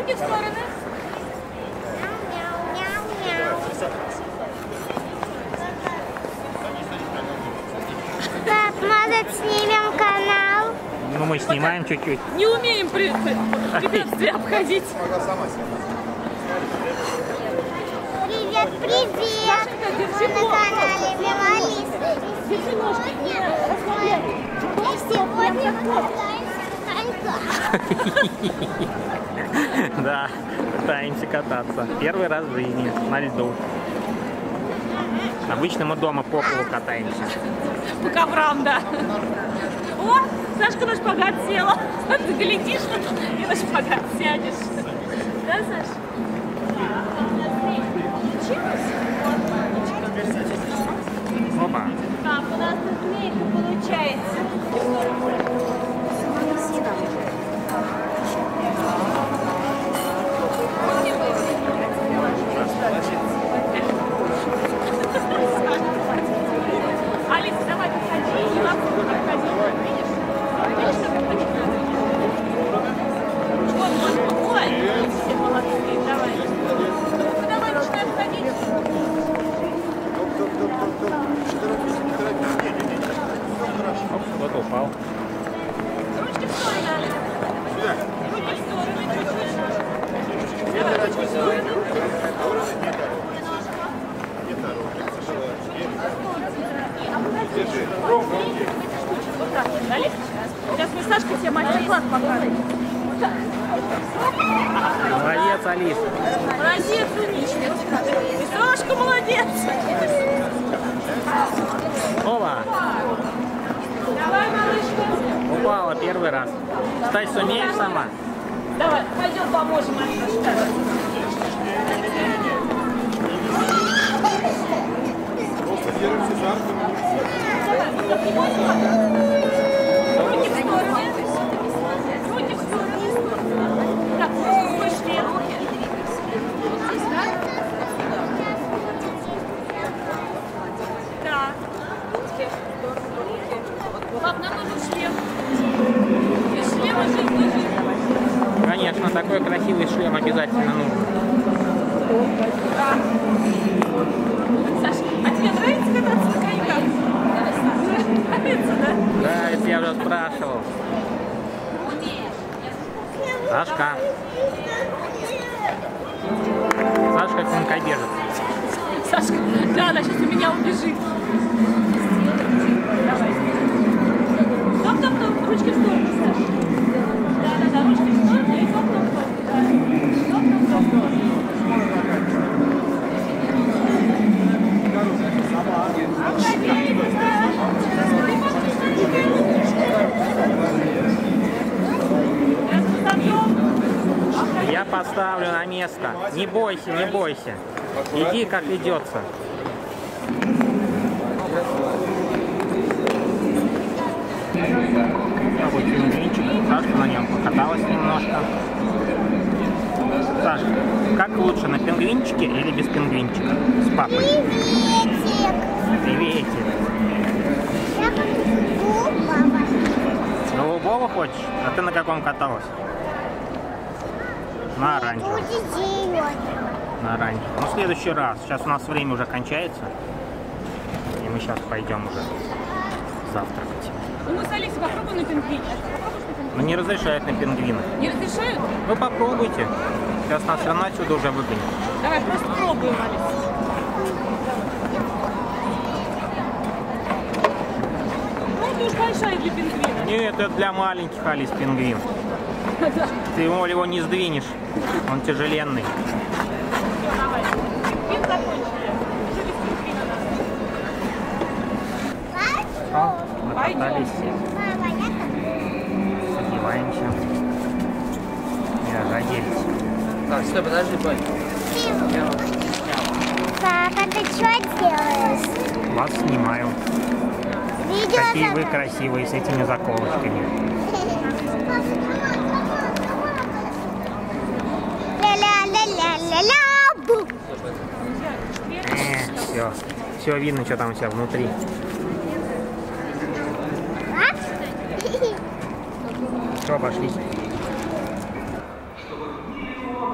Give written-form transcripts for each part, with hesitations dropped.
Руки в стороны. Пап, может, снимем канал? Ну, мы снимаем чуть-чуть. Не умеем препятствия обходить. Привет, привет! Мы на канале Милалис. И сегодня катаемся. Да, пытаемся кататься. Первый раз в жизни на льду. Обычно мы дома по полу катаемся. По коврам, да. О, Сашка на шпагат села. Ты глядишь и на шпагат сядешь. Да, Саша? Опа. Как у нас тут змейка получается. Алиса, давай, подходи. Не могу подходить. Видишь? Видишь, как подходить надо? Вот, ой, все молодцы. Давай. Ну, давай, начинай отходить. Оп, кто-то упал. Ручки в сторону, Алиса. Руки в сторону, чуть-чуть. Давай, ручки в сторону. Вот так, Алиса. Сейчас мы с Сашкой тебе мастер-класс покажем. Вот так. Молодец, Алис. Молодец, умничка. И Сашка молодец. Опа. Давай, малышка. Упала первый раз. Встать сумеешь сама? Давай, пойдем поможем, Алиса. Руки в сторону. Руки в сторону. Так, вышли. Так. Пап, нам нужен шлем. Без шлема жить не жить. Конечно, такой красивый шлем обязательно нужен. Саша, а тебе нравится кататься на коньках? Нравится, да? Да, это я уже спрашивал. Сашка. Сашка конькобежец. Сашка, да, она сейчас у меня убежит. Давай. Топ-топ-топ, ручки в сторону, Саша. Да-да-да, ручки в сторону и топ-топ-топ. Топ-топ-топ. Я поставлю на место. Не бойся, не бойся. Иди, как ведется. А вот пингвинчик. Сашка на нем покаталась немножко. Сашка, как лучше, на пингвинчике или без пингвинчика? С папой. Приветик. Приветик. Я хочу папа. Голубого хочешь? А ты на каком каталась? На оранжевом. Будет зеленый. На оранжевом. Ну, в следующий раз. Сейчас у нас время уже кончается. И мы сейчас пойдем уже завтракать. Ну, мы с Алисой попробуем на пингвине. Но не разрешают на пингвина. Не разрешают? Вы попробуйте. Сейчас нас все равно отсюда уже выгонят. Давай, просто пробуем, Алиса. Ну, это уж большая для пингвина. Нет, это для маленьких, Алис, пингвин. Ты его не сдвинешь. Он тяжеленный. Давай. Пингвин закончили. Уже без пингвина надо. О, мы катались все. Мама, я там. Одеваемся. И оделись. Так, стой, подожди, Бань. Папа, ты что делаешь? Вас снимаю. Видео Какие вы записываешь? красивые с этими заколочками. Ля-ля-ля-ля-ля-ля. Бу. Все. Все видно, что там у тебя внутри. А? Все, пошли.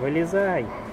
Вылезай.